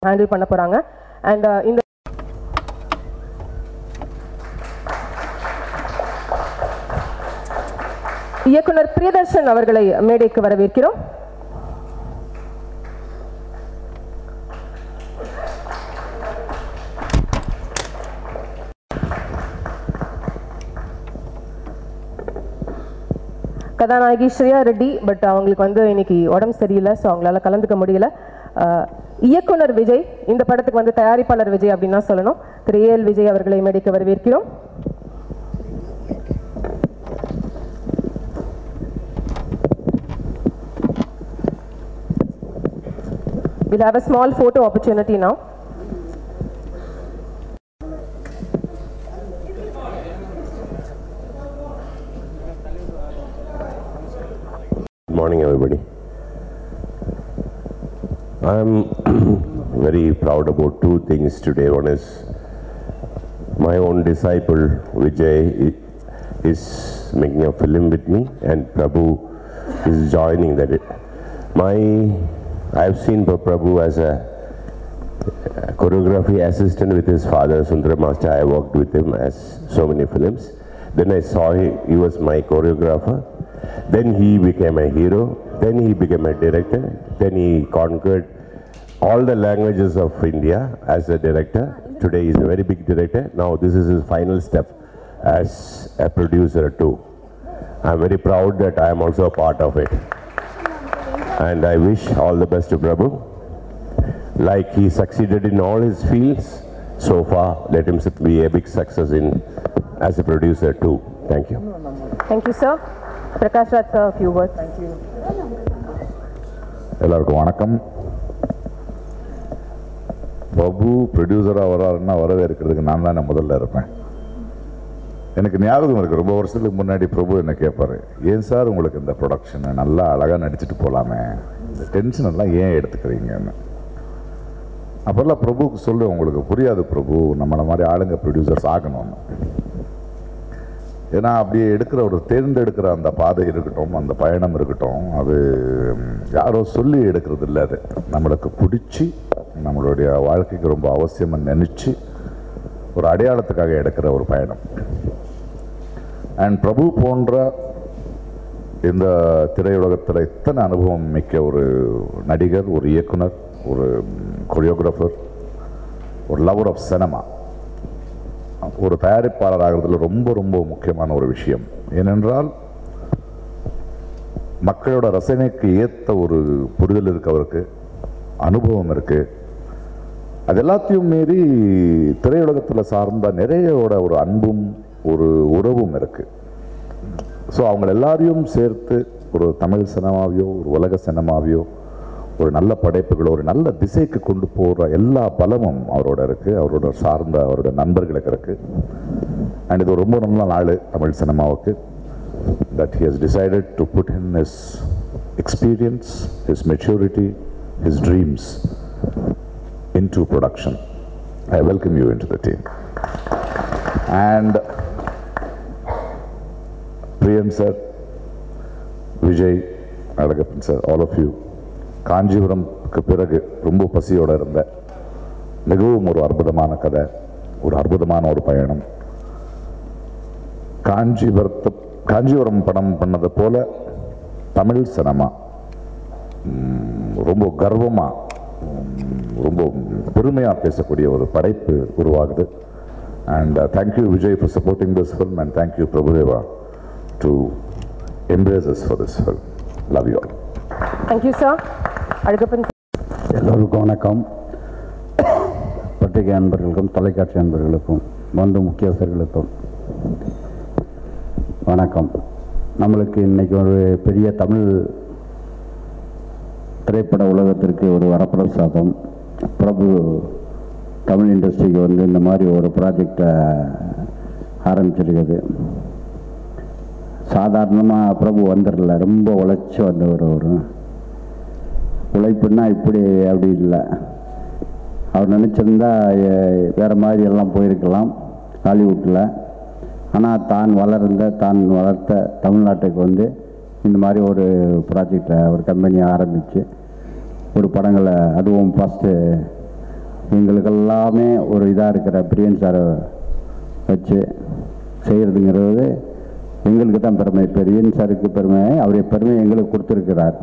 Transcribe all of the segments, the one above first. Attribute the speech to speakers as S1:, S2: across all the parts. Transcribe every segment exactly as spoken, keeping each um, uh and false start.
S1: Handle பண்ண போகிறாங்க. And இந்த இயக்குனர் பிரியதர்ஷன் அவர்களை மேடைக்கு வரவேற்கிறோம். கதாநாயகி ஸ்ரேயா ரெட்டி, பட் அவங்களுக்கு வந்து இன்னைக்கு உடம்பு சரியில்லை, ஸோ அவங்களால கலந்துக்க முடியல. இயக்குனர் விஜய், இந்த படத்துக்கு வந்து தயாரிப்பாளர் விஜய் அப்படின்னு தான் சொல்லணும். திரு ஏ எல் விஜய் அவர்களை மேடைக்கு வரவேற்கிறோம். We'll have a small photo opportunity now.
S2: Good morning, everybody. I'm very proud about two things today. One is my own disciple Vijay is making a film with me, and Prabhu is joining that. My I have seen Prabhu as a choreography assistant with his father Sundara Master. I worked with him as so many films. Then I saw he, he was my choreographer. Then he became a hero. Then he became a director. Then he conquered all the languages of India as a director. Today he is a very big director. Now this is his final step as a producer too. I am very proud that I am also a part of it. And I wish all the best to Prabhu. Like he succeeded in all his fields so far, let him be a big success in as a producer too. Thank you.
S1: Thank you, sir. Prakash Raj sir, a few words. Thank you.
S3: எல்லாருக்கும் வணக்கம். பிரபு ப்ரொடியூசராக வராருன்னா வரவேற்கிறதுக்கு நான் தானே முதல்ல இருப்பேன். எனக்கு ஞாபகம் இருக்குது, ரொம்ப வருஷத்துக்கு முன்னாடி பிரபு என்ன கேட்பார், ஏன் சார் உங்களுக்கு இந்த ப்ரொடக்ஷனை நல்லா அழகாக நடிச்சுட்டு போகலாமே, இந்த டென்ஷன் எல்லாம் ஏன் எடுத்துக்கிறீங்கன்னு. அப்போல்லாம் பிரபுவுக்கு சொல்லு, உங்களுக்கு புரியாது பிரபு, நம்மளை மாதிரி ஆளுங்க ப்ரொடியூசர்ஸ் ஆகணும்னு. ஏன்னா அப்படியே எடுக்கிற ஒரு தேர்ந்தெடுக்கிற அந்த பாதை இருக்கட்டும், அந்த பயணம் இருக்கட்டும், அது யாரோ சொல்லி எடுக்கிறது இல்லை, அது நம்மளுக்கு பிடிச்சி நம்மளுடைய வாழ்க்கைக்கு ரொம்ப அவசியமாக நினச்சி ஒரு அடையாளத்துக்காக எடுக்கிற ஒரு பயணம். அண்ட் பிரபு போன்ற இந்த திரையுலகத்தில் இத்தனை அனுபவம் மிக்க ஒரு நடிகர், ஒரு இயக்குனர், ஒரு கொரியோகிராஃபர், ஒரு லவர் ஆஃப் சினிமா, ஒரு தயாரிப்பாளர் ஆகிறதுல ரொம்ப ரொம்ப முக்கியமான ஒரு விஷயம். ஏனென்றால் மக்களோட ரசனைக்கு ஏற்ற ஒரு புரிதல் இருக்கு, அவருக்கு அனுபவம் இருக்கு. அது எல்லாத்தையும் மீறி திரையுலகத்தில் சார்ந்த நிறையோட ஒரு அன்பும் ஒரு உறவும் இருக்கு. ஸோ அவங்க எல்லாரையும் சேர்த்து ஒரு தமிழ் சினிமாவையோ ஒரு உலக சினிமாவையோ ஒரு நல்ல படைப்புகளோ ஒரு நல்ல திசைக்கு கொண்டு போகிற எல்லா பலமும் அவரோட இருக்கு, அவரோட சார்ந்த அவரோட நண்பர்களுக்கு இருக்கு. அண்ட் இது ரொம்ப நல்ல நாள் தமிழ் சினிமாவுக்கு. that he has decided to put in his experience, his maturity, his dreams into production. I welcome you into the team. And Priyan sir, Vijay, Alagappan sir, all of you, காஞ்சிபுரம்க்கு பிறகு ரொம்ப பசியோடு இருந்த மிகவும் ஒரு அற்புதமான கதை, ஒரு அற்புதமான ஒரு பயணம். காஞ்சிபுரத்தை காஞ்சிபுரம் படம் பண்ணதை போல தமிழ் சினிமா ரொம்ப கர்வமாக ரொம்ப பெருமையாக பேசக்கூடிய ஒரு படைப்பு உருவாகுது. And thank you Vijay for supporting this film, and thank you Prabhudeva to embrace us for this film. Love you all.
S1: Thank you sir. Alagappan
S4: எல்லோருக்கும் வணக்கம். பத்திரிகை அன்பர்களுக்கும் தொலைக்காட்சி அன்பர்களுக்கும் வந்து முக்கியஸ்தர்களுக்கும் வணக்கம். நம்மளுக்கு இன்றைக்கி ஒரு பெரிய தமிழ் திரைப்பட உலகத்திற்கு ஒரு வரப்பிரசாதம். பிரபு தமிழ் இண்டஸ்ட்ரிக்கு வந்து இந்த மாதிரி ஒரு ப்ராஜெக்டை ஆரம்பிச்சிருக்குது. சாதாரணமாக பிரபு வந்துடல, ரொம்ப உழைச்சி வந்தவர். ஒரு உழைப்புன்னா இப்படி அப்படி இல்லை. அவர் நினச்சிருந்தா வேறு மாதிரி எல்லாம் போயிருக்கலாம் ஹாலிவுட்டில். ஆனால் தான் வளர்ந்த தான் வளர்த்த தமிழ்நாட்டுக்கு வந்து இந்த மாதிரி ஒரு ப்ராஜெக்டை ஒரு கம்பெனியை ஆரம்பித்து ஒரு படங்களை, அதுவும் ஃபஸ்ட்டு எங்களுக்கு எல்லாமே ஒரு இதாக இருக்கிற பிரியன் சாரை வச்சு செய்கிறதுங்கிறது எங்களுக்கு தான் பெருமை. பிரியன் சாருக்கு பெருமை, அவருடைய பெருமை எங்களுக்கு கொடுத்துருக்கிறார்.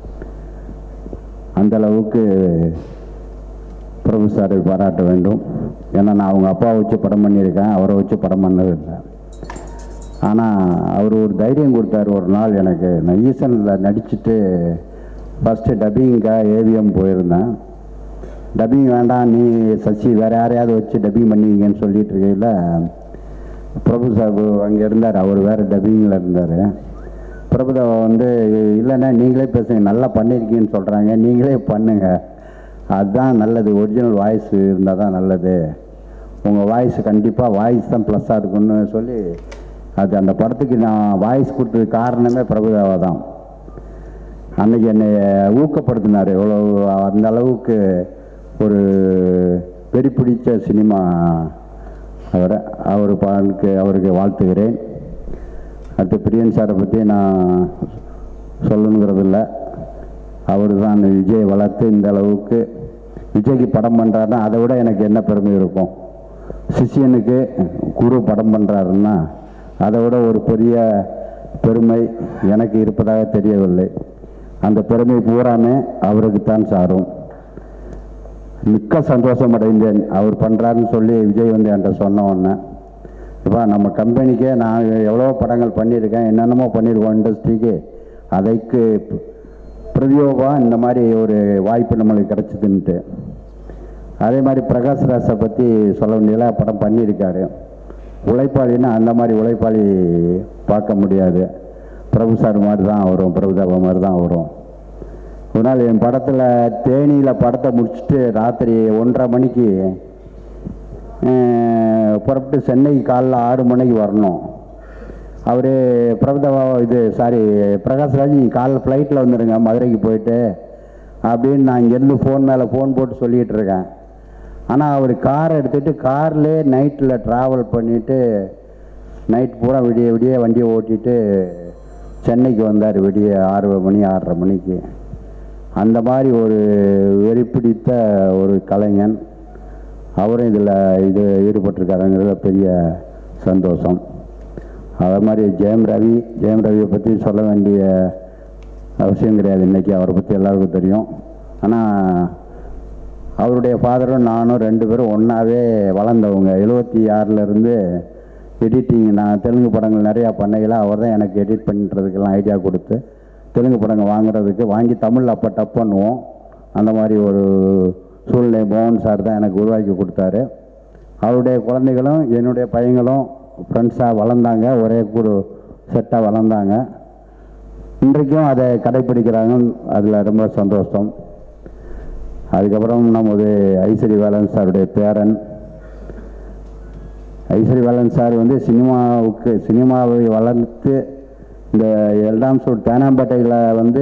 S4: அந்த அளவுக்கு பிரபு சாரை பாராட்ட வேண்டும். ஏன்னா நான் அவங்க அப்பாவை வச்சு படம் பண்ணியிருக்கேன், அவரை வச்சு படம் பண்ணதில்லை. ஆனால் அவர் ஒரு தைரியம் கொடுத்தார். ஒரு நாள் எனக்கு, நான் ஈசனில் நடிச்சுட்டு ஃபஸ்ட்டு டப்பிங்காக ஏவிஎம் போயிருந்தேன். டப்பிங் வேண்டாம், நீ சசி வேறு யாரையாவது வச்சு டப்பிங் பண்ணுவீங்கன்னு சொல்லிட்டு இருக்கையில் பிரபு சார் அங்கே இருந்தார். அவர் வேறு டப்பிங்கில் இருந்தார். பிரபுதேவா வந்து இல்லைண்ணா நீங்களே பேசுங்க, நல்லா பண்ணியிருக்கீங்கன்னு சொல்கிறாங்க, நீங்களே பண்ணுங்க, அதுதான் நல்லது, ஒரிஜினல் வாய்ஸ் இருந்தால் தான் நல்லது, உங்கள் வாய்ஸ் கண்டிப்பாக வாய்ஸ் தான் ப்ளஸ்ஸாக இருக்குன்னு சொல்லி அது அந்த படத்துக்கு நான் வாய்ஸ் கொடுத்தது காரணமே பிரபுதேவா தான். அன்றைக்கி என்னை ஊக்கப்படுத்தினார். எவ்வளோ அந்த அளவுக்கு ஒரு வெறி பிடிச்ச சினிமா அவரை அவர் பாருக்கு அவருக்கு வாழ்த்துகிறேன். அடுத்து பிரியன் சாரை பற்றி நான் சொல்லணுங்கிறதில்ல. அவர் தான் விஜய் வளர்த்து இந்த அளவுக்கு விஜய்க்கு படம் பண்ணுறாருன்னா அதை விட எனக்கு என்ன பெருமை இருக்கும். சிஷியனுக்கு குரு படம் பண்ணுறாருன்னா அதை விட ஒரு பெரிய பெருமை எனக்கு இருப்பதாக தெரியவில்லை. அந்த பெருமை பூராமே அவருக்குத்தான் சாரும். மிக்க சந்தோஷம் அடைந்தேன் அவர் பண்ணுறாருன்னு சொல்லி விஜய் வந்து என்கிட்ட சொன்ன உடனே. இப்போ நம்ம கம்பெனிக்கே நான் எவ்வளோ படங்கள் பண்ணியிருக்கேன், என்னென்னமோ பண்ணியிருக்கோம் இண்டஸ்ட்ரிக்கு, அதைக்கு பிரதியோகமாக இந்த மாதிரி ஒரு வாய்ப்பு நம்மளுக்கு கிடச்சிதுன்ட்டு. அதே மாதிரி பிரகாஷ் ராஜை பற்றி சொல்ல வேண்டியல படம் பண்ணியிருக்காரு. உழைப்பாளின்னா அந்த மாதிரி உழைப்பாளி பார்க்க முடியாது. பிரபு சார் மாதிரி தான் வரும், பிரபுதேவா மாதிரி தான் வரும். ஒரு நாள் என் படத்தில் தேனியில் படத்தை முடிச்சுட்டு ராத்திரி ஒன்றரை மணிக்கு புறப்பட்டு சென்னைக்கு காலைல ஆறு மணிக்கு வரணும். அவர் பிரபுதேவா இது சாரி பிரகாஷ்ராஜ் நீங்கள் காலைல ஃப்ளைட்டில் வந்துடுங்க மதுரைக்கு போயிட்டு அப்படின்னு நான் இங்கேருந்து ஃபோன் மேலே ஃபோன் போட்டு சொல்லிகிட்டு இருக்கேன். ஆனால் அவர் காரை எடுத்துகிட்டு கார்லேயே நைட்டில் ட்ராவல் பண்ணிவிட்டு நைட் பூரா விடிய விடிய வண்டியை ஓட்டிட்டு சென்னைக்கு வந்தார் விடிய ஆறு மணி ஆறரை மணிக்கு. அந்த மாதிரி ஒரு வெறி பிடித்த ஒரு கலைஞன். அவரும் இதில் இது ஈடுபட்டிருக்காருங்கிறத பெரிய சந்தோஷம். அதே மாதிரி ஜெயம் ரவி ஜெயம் ரவியை பற்றி சொல்ல வேண்டிய அவசியம் கிடையாது. இன்றைக்கி அவரை பற்றி எல்லாருக்கும் தெரியும். ஆனால் அவருடைய ஃபாதரும் நானும் ரெண்டு பேரும் ஒன்றாவே வளர்ந்தவங்க. எழுபத்தி ஆறிலேருந்து எடிட்டிங் நான் தெலுங்கு படங்கள் நிறையா பண்ணையில் அவர் தான் எனக்கு எடிட் பண்ணுறதுக்கெல்லாம் ஐடியா கொடுத்து தெலுங்கு படங்கள் வாங்குறதுக்கு வாங்கி தமிழில் அப்போ டப் பண்ணுவோம். அந்த மாதிரி ஒரு சூழ்நிலை மோகன் சார் தான் எனக்கு உருவாக்கி கொடுத்தாரு. அவருடைய குழந்தைகளும் என்னுடைய பையங்களும் ஃப்ரெண்ட்ஸாக வளர்ந்தாங்க, ஒரே ஒரு செட்டாக வளர்ந்தாங்க. இன்றைக்கும் அதை கடைப்பிடிக்கிறாங்க, அதில் ரொம்ப சந்தோஷம். அதுக்கப்புறம் நமது ஐஸ்வரி வேலன் சாருடைய பேரன். ஐஸ்வரி வேலன் சார் வந்து சினிமாவுக்கு சினிமாவை வளர்த்து இந்த எல்லாம் சொல் தேனாம்பேட்டையில் வந்து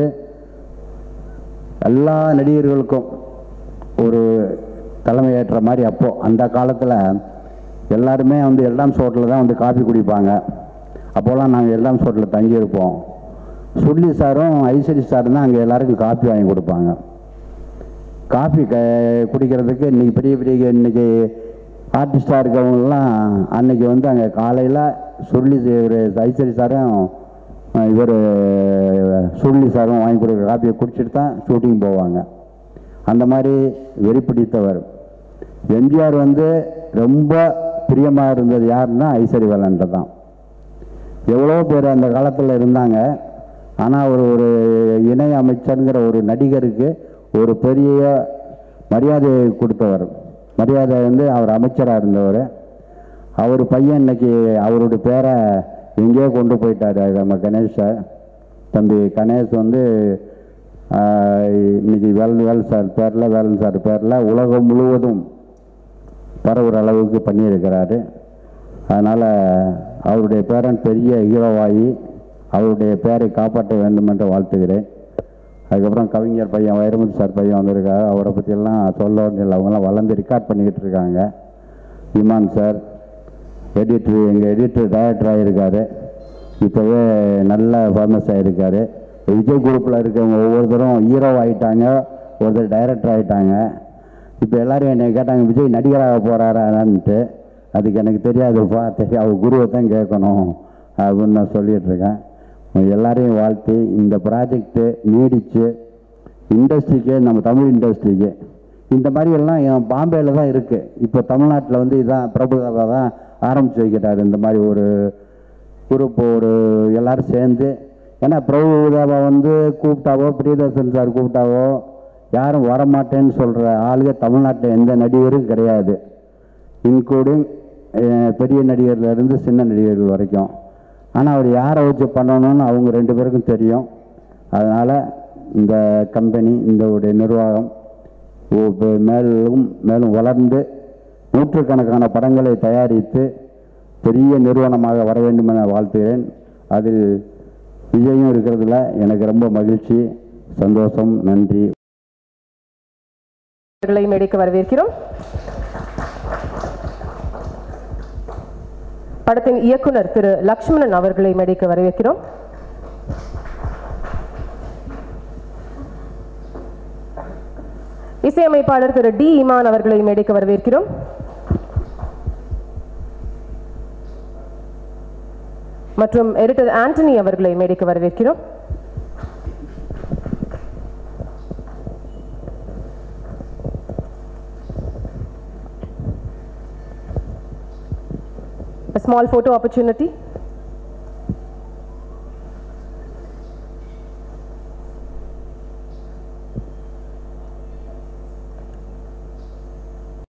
S4: எல்லா நடிகர்களுக்கும் ஒரு தலைமையேற்ற மாதிரி அப்போது அந்த காலத்தில் எல்லாருமே வந்து எல்லாம் சோட்டில் தான் வந்து காஃபி குடிப்பாங்க. அப்போல்லாம் நாங்கள் எல்லாம் சோட்டில் தங்கியிருப்போம். சுள்ளி சாரும் ஐஸ்வரி சாரும் தான் அங்கே எல்லாருக்கும் காஃபி வாங்கி கொடுப்பாங்க. காஃபி க குடிக்கிறதுக்கு இன்றைக்கி பெரிய பெரிய இன்றைக்கி ஆர்டிஸ்டாக இருக்கவங்கலாம் அன்றைக்கி வந்து அங்கே காலையில் சுள்ளி ஒரு ஐஸ்வரி சாரும் இவர் சுள்ளி சாரும் வாங்கி கொடுக்குற காஃபியை குடிச்சிட்டு தான் ஷூட்டிங் போவாங்க. அந்த மாதிரி வெறி பிடித்தவர். எம்ஜிஆர் வந்து ரொம்ப பிரியமாக இருந்தது யாருன்னா ஐஸ்வரி வேலன்ட்ட தான். எவ்வளோ பேர் அந்த காலத்தில் இருந்தாங்க. ஆனால் ஒரு ஒரு இணை அமைச்சருங்கிற ஒரு நடிகருக்கு ஒரு பெரிய மரியாதையை கொடுத்தவர். மரியாதை வந்து அவர் அமைச்சராக இருந்தவர். அவர் பையன் இன்னைக்கு அவருடைய பேரை எங்கேயோ கொண்டு போயிட்டார். நம்ம கணேஷ் சார் தம்பி கணேஷ் வந்து இன்னைக்கு வேலன் வேல் சார் பேரில் வேலன் சார் பேரில் உலகம் முழுவதும் பரவுற அளவுக்கு பண்ணியிருக்கிறாரு. அதனால் அவருடைய பேரன் பெரிய ஹீரோவாகி அவருடைய பேரை காப்பாற்ற வேண்டும் என்று வாழ்த்துகிறேன். அதுக்கப்புறம் கவிஞர் பையன் வைரமுத்து சார் பையன் வந்திருக்காரு. அவரை பற்றியெல்லாம் சொல்ல வேண்டிய அவங்களாம் வளர்ந்து ரெக்கார்ட் பண்ணிக்கிட்டு இருக்காங்க. இமான் சார் எடிட்ரு எங்கள் எடிட்டர் டைரக்டர் ஆகியிருக்காரு. இப்போவே நல்ல ஃபேமஸ் ஆகியிருக்காரு. விஜய் குரூப்பில் இருக்கவங்க ஒவ்வொருத்தரும் ஹீரோ ஆகிட்டாங்க, ஒருத்தர் டைரக்டர் ஆகிட்டாங்க. இப்போ எல்லோரும் என்னை கேட்டாங்க விஜய் நடிகராக போகிறாரான்ட்டு. அதுக்கு எனக்கு தெரியாதுப்பா, தெரியும் அவர் குருவை தான் கேட்கணும் அப்படின்னு நான் சொல்லிகிட்ருக்கேன். எல்லாரையும் வாழ்த்தி இந்த ப்ராஜெக்டு நீடித்து இண்டஸ்ட்ரிக்கு, நம்ம தமிழ் இண்டஸ்ட்ரிக்கு இந்த மாதிரி எல்லாம் என் பாம்பேயில் தான் இருக்குது. இப்போ தமிழ்நாட்டில் வந்து இதான் பிரபுதேவா தான் ஆரம்பித்து வைக்கிறார் இந்த மாதிரி ஒரு குரூப், ஒரு எல்லோரும் சேர்ந்து. ஏன்னா பிரபுதேவா வந்து கூப்பிட்டாவோ, பிரியதர்ஷன் சார் கூப்பிட்டாவோ யாரும் வரமாட்டேன்னு சொல்கிற ஆளுங்க தமிழ்நாட்டில் எந்த நடிகரும் கிடையாது, இன்க்ளூடிங் பெரிய நடிகர்லேருந்து சின்ன நடிகர்கள் வரைக்கும். ஆனால் அவர் யாரை வச்சு பண்ணணும்னு அவங்க ரெண்டு பேருக்கும் தெரியும். அதனால் இந்த கம்பெனி, இந்த உடைய நிர்வாகம் மேலும் மேலும் வளர்ந்து நூற்றுக்கணக்கான படங்களை தயாரித்து பெரிய நிறுவனமாக வர வேண்டும் என வாழ்த்துகிறேன். அதில் விஜயும் இருக்கிறதுல எனக்கு ரொம்ப மகிழ்ச்சி, சந்தோஷம். நன்றி.
S1: மேடைக்கு வரவேற்கிறோம். படத்தின் இயக்குனர் திரு லக்ஷ்மணன் அவர்களை மேடைக்கு வரவேற்கிறோம். இசையமைப்பாளர் திரு டி இமான் அவர்களை மேடைக்கு வரவேற்கிறோம். மற்றும் எடிட்டர் ஆண்டனி அவர்களை மேடைக்கு வரவேற்கிறோம். A small photo opportunity.